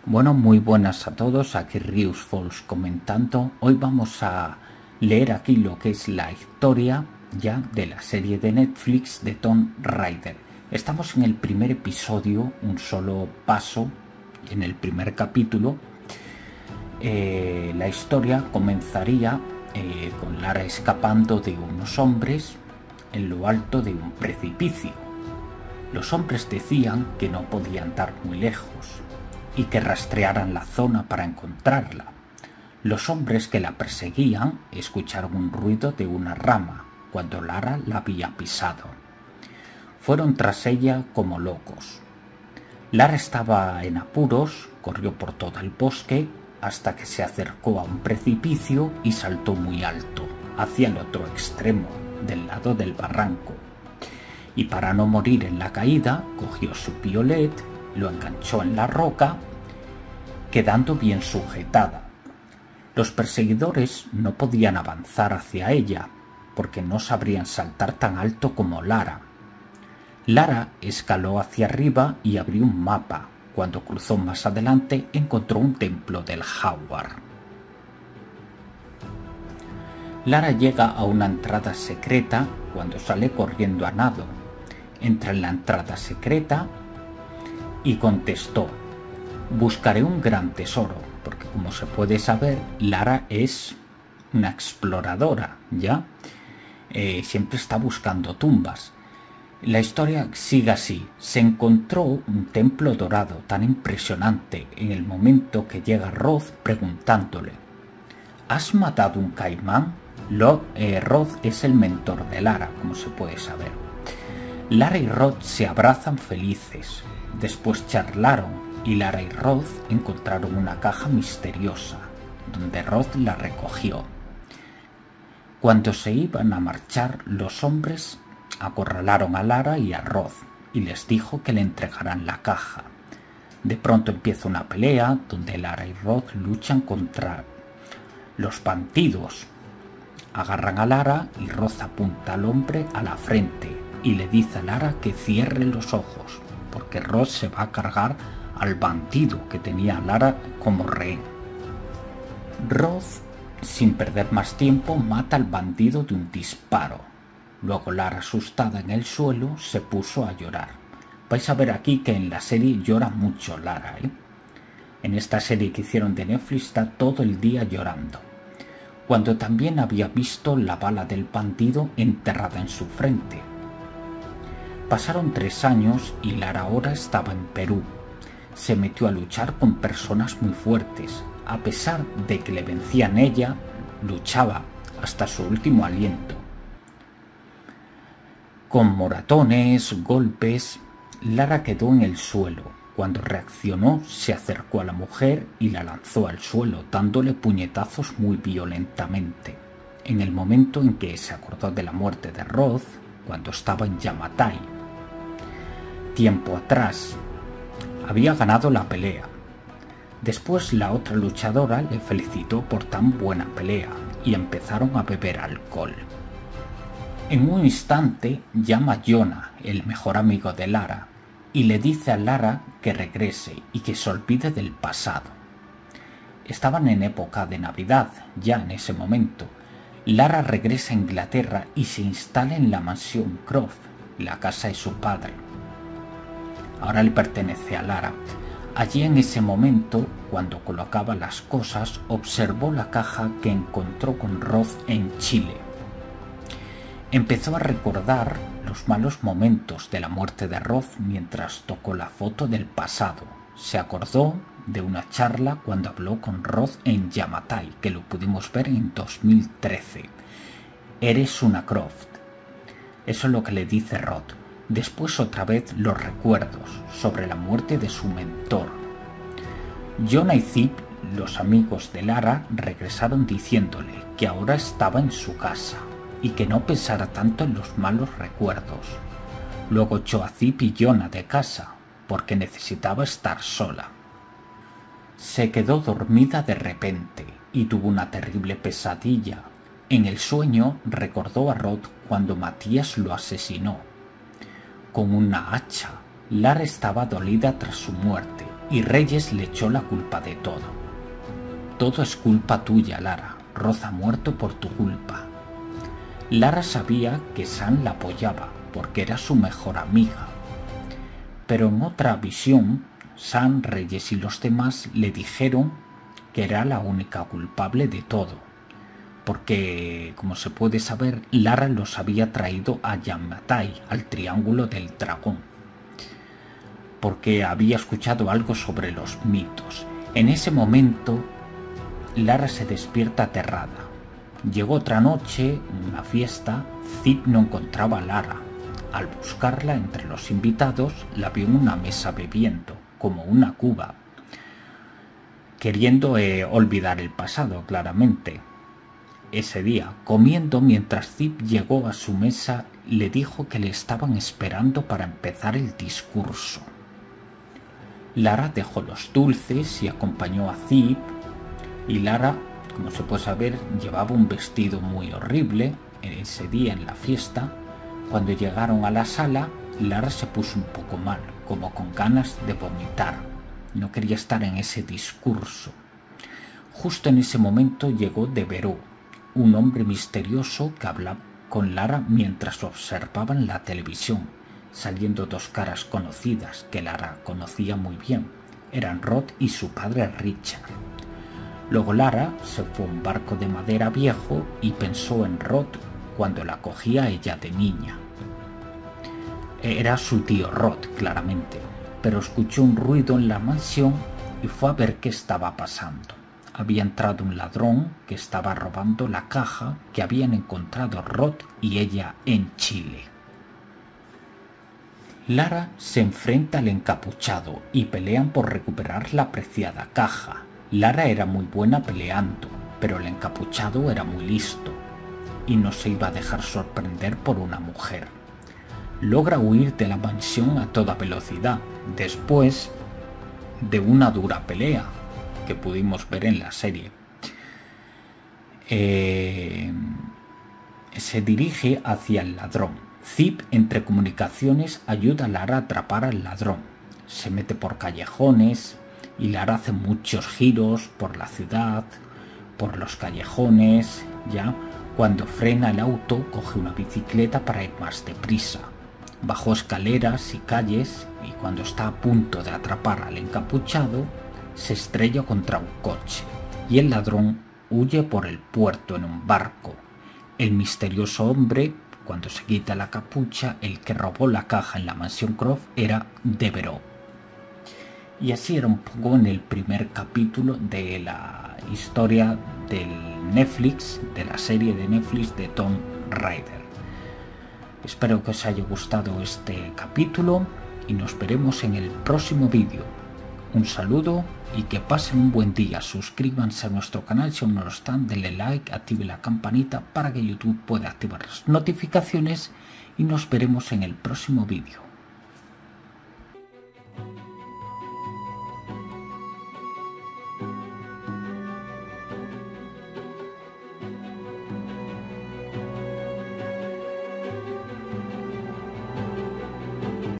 Bueno, muy buenas a todos, aquí Rius Falls comentando. Hoy vamos a leer aquí lo que es la historia ya de la serie de Netflix de Tomb Raider. Estamos en el primer episodio, un solo paso en el primer capítulo. La historia comenzaría con Lara escapando de unos hombres en lo alto de un precipicio. Los hombres decían que no podían dar muy lejos y que rastrearan la zona para encontrarla. Los hombres que la perseguían escucharon un ruido de una rama cuando Lara la había pisado. Fueron tras ella como locos. Lara estaba en apuros, corrió por todo el bosque hasta que se acercó a un precipicio y saltó muy alto, hacia el otro extremo, del lado del barranco. Y para no morir en la caída, cogió su piolet, lo enganchó en la roca, quedando bien sujetada. Los perseguidores no podían avanzar hacia ella, porque no sabrían saltar tan alto como Lara. Lara escaló hacia arriba y abrió un mapa. Cuando cruzó más adelante, encontró un templo del Jaguar. Lara llega a una entrada secreta cuando sale corriendo a nado. Entra en la entrada secreta y contestó: buscaré un gran tesoro, porque como se puede saber, Lara es una exploradora, ¿ya? Siempre está buscando tumbas. La historia sigue así. Se encontró un templo dorado tan impresionante en el momento que llega Roth preguntándole: ¿has matado un caimán? Roth es el mentor de Lara, como se puede saber. Lara y Roth se abrazan felices. Después charlaron y Lara y Roth encontraron una caja misteriosa, donde Roth la recogió. Cuando se iban a marchar, los hombres acorralaron a Lara y a Roth y les dijo que le entregaran la caja. De pronto empieza una pelea donde Lara y Roth luchan contra los bandidos. Agarran a Lara y Roth apunta al hombre a la frente y le dice a Lara que cierre los ojos, porque Roth se va a cargar al bandido que tenía a Lara como rehén. Roth, sin perder más tiempo, mata al bandido de un disparo. Luego Lara, asustada en el suelo, se puso a llorar. Vais a ver aquí que en la serie llora mucho Lara, En esta serie que hicieron de Netflix está todo el día llorando. Cuando también había visto la bala del bandido enterrada en su frente. Pasaron 3 años y Lara ahora estaba en Perú. Se metió a luchar con personas muy fuertes. A pesar de que le vencían, ella luchaba hasta su último aliento. Con moratones, golpes, Lara quedó en el suelo. Cuando reaccionó, se acercó a la mujer y la lanzó al suelo, dándole puñetazos muy violentamente. En el momento en que se acordó de la muerte de Roth, cuando estaba en Yamatai. Tiempo atrás, había ganado la pelea. Después la otra luchadora le felicitó por tan buena pelea y empezaron a beber alcohol. En un instante llama a Jonah, el mejor amigo de Lara, y le dice a Lara que regrese y que se olvide del pasado. Estaban en época de Navidad, ya en ese momento. Lara regresa a Inglaterra y se instala en la mansión Croft, la casa de su padre. Ahora le pertenece a Lara. Allí en ese momento, cuando colocaba las cosas, observó la caja que encontró con Roth en Chile. Empezó a recordar los malos momentos de la muerte de Roth mientras tocó la foto del pasado. Se acordó de una charla cuando habló con Roth en Yamatai, que lo pudimos ver en 2013. Eres una Croft. Eso es lo que le dice Roth. Después otra vez los recuerdos sobre la muerte de su mentor. Jonah y Zip, los amigos de Lara, regresaron diciéndole que ahora estaba en su casa y que no pensara tanto en los malos recuerdos. Luego echó a Zip y Jonah de casa porque necesitaba estar sola. Se quedó dormida de repente y tuvo una terrible pesadilla. En el sueño recordó a Roth cuando Matías lo asesinó con una hacha. Lara estaba dolida tras su muerte y Reyes le echó la culpa de todo. Todo es culpa tuya, Lara. Roz ha muerto por tu culpa. Lara sabía que Sam la apoyaba porque era su mejor amiga. Pero en otra visión, Sam, Reyes y los demás le dijeron que era la única culpable de todo. Porque, como se puede saber, Lara los había traído a Yamatai, al Triángulo del Dragón. Porque había escuchado algo sobre los mitos. En ese momento, Lara se despierta aterrada. Llegó otra noche, una fiesta, Zip no encontraba a Lara. Al buscarla entre los invitados, la vio en una mesa bebiendo, como una cuba, queriendo olvidar el pasado, claramente. Ese día, comiendo mientras Zip llegó a su mesa, le dijo que le estaban esperando para empezar el discurso. Lara dejó los dulces y acompañó a Zip, y Lara, como se puede saber, llevaba un vestido muy horrible ese día en la fiesta. Cuando llegaron a la sala, Lara se puso un poco mal, como con ganas de vomitar. No quería estar en ese discurso. Justo en ese momento llegó Devereux, un hombre misterioso que hablaba con Lara mientras observaban la televisión, saliendo dos caras conocidas que Lara conocía muy bien. Eran Rod y su padre Richard. Luego Lara se fue a un barco de madera viejo y pensó en Rod cuando la cogía ella de niña. Era su tío Rod, claramente, pero escuchó un ruido en la mansión y fue a ver qué estaba pasando. Había entrado un ladrón que estaba robando la caja que habían encontrado Rod y ella en Chile. Lara se enfrenta al encapuchado y pelean por recuperar la preciada caja. Lara era muy buena peleando, pero el encapuchado era muy listo y no se iba a dejar sorprender por una mujer. Logra huir de la mansión a toda velocidad, después de una dura pelea que pudimos ver en la serie. Se dirige hacia el ladrón. Zip, entre comunicaciones, ayuda a Lara a atrapar al ladrón. Se mete por callejones y Lara hace muchos giros por la ciudad, por los callejones, ya. Cuando frena el auto, coge una bicicleta para ir más deprisa. Bajó escaleras y calles y cuando está a punto de atrapar al encapuchado, se estrella contra un coche y el ladrón huye por el puerto en un barco. El misterioso hombre, cuando se quita la capucha, el que robó la caja en la mansión Croft era Devereux. Y así era un poco en el primer capítulo de la historia del Netflix, de la serie de Netflix de Tomb Raider. Espero que os haya gustado este capítulo y nos veremos en el próximo vídeo. Un saludo y que pasen un buen día. Suscríbanse a nuestro canal si aún no lo están, denle like, active la campanita para que YouTube pueda activar las notificaciones y nos veremos en el próximo vídeo.